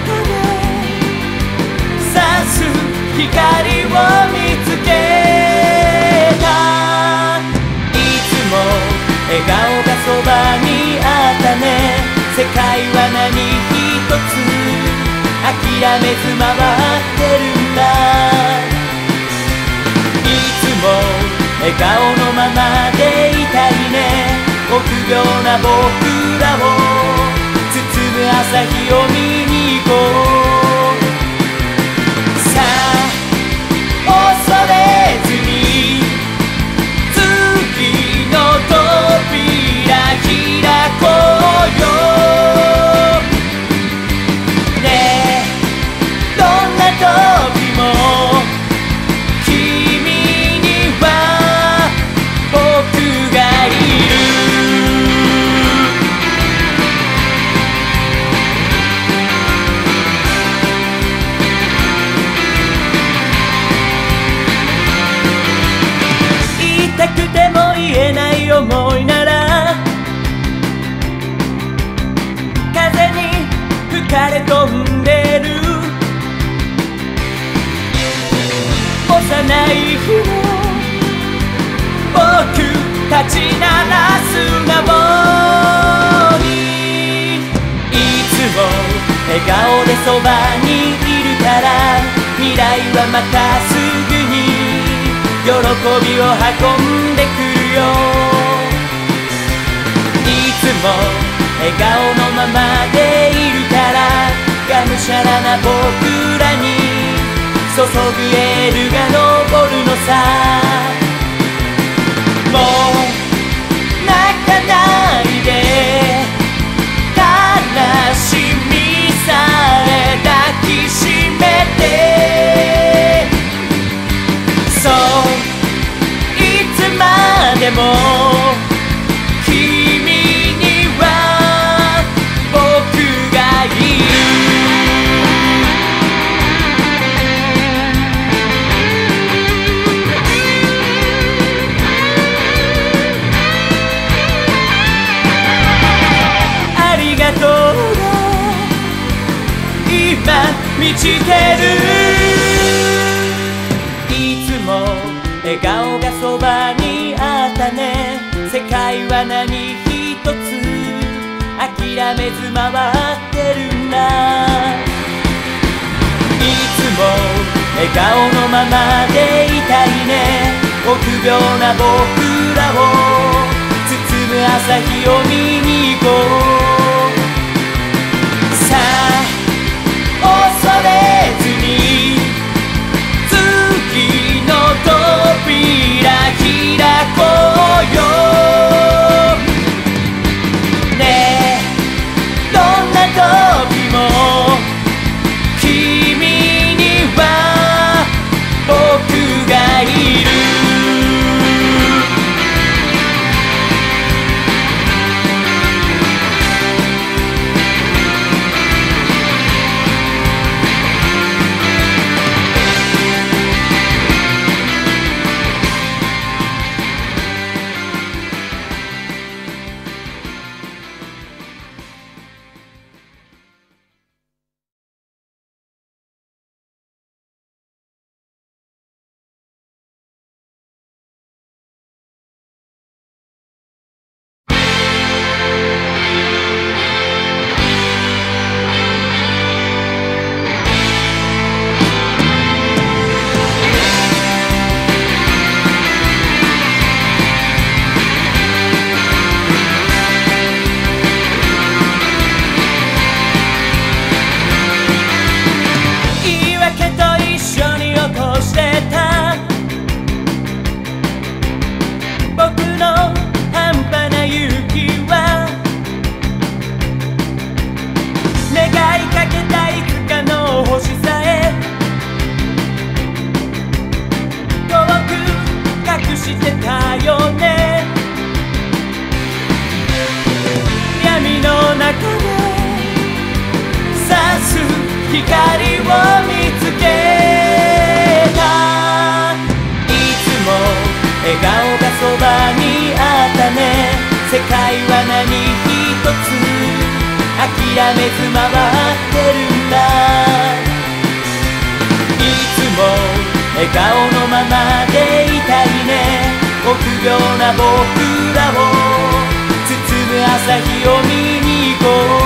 で差す光を見つけた。いつも笑顔がそばにあったね。世界は何一つ諦めず回ってるんだ。いつも笑顔のままでいたいね。臆病な僕らを包む朝日を見に行こう。さあ恐れずに次の扉開こうよ。ねえどんな時も君には僕がいる。言いたくても言えない思いなら風に吹かれ飛んでる。幼い日の僕たちなら素直にいつも笑顔でそばにいるから。未来はまたすぐに喜びを運んでくるよ。いつも笑顔のままでいるからがむしゃらな僕らに注ぐエールが昇るのさ。もう泣かないで悲しみさえ抱きしめて。そういつまでも君には僕がいる。ありがとうが今満ちてる。いつも笑顔がそばにあったね。世界は何一つ諦めず回ってるんだ。いつも笑顔のままでいたいね。臆病な僕らを包む朝日を見に行こう。さあ恐れずに次の扉開こうよ。ねえどんな時も君には僕がいる。光を見つけた。いつも笑顔がそばにあったね。世界は何一つ諦めず回ってるんだ。 笑顔のままでいたいね。臆病な僕らを包む朝日を見に行こう。